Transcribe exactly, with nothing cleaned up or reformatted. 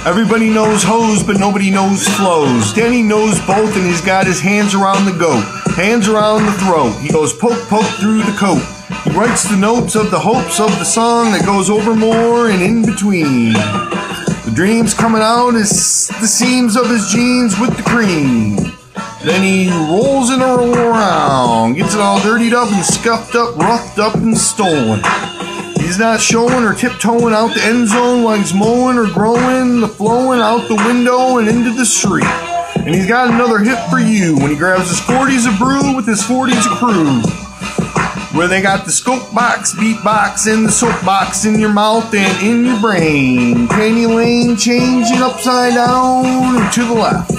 Everybody knows hose, but nobody knows flows. Danny knows both, and he's got his hands around the goat, hands around the throat. He goes poke, poke through the coat. He writes the notes of the hopes of the song that goes over more and in between. The dreams coming out as the seams of his jeans with the cream. Then he rolls it around, gets it all dirtied up and scuffed up, roughed up and stolen. He's not showing or tiptoeing out the end zone while he's mowing or growing the flowing out the window and into the street. And he's got another hit for you when he grabs his forties of brew with his forties of crew. Where they got the scope box, beat box, and the soapbox in your mouth and in your brain. Penny lane changing upside down and to the left.